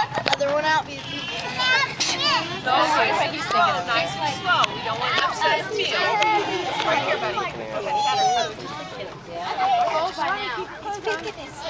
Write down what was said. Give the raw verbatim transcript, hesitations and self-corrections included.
Other one out. Be No, wait, he's slow, nice and slow. We don't want to upset the field. Right here, buddy. Okay, got her. by now.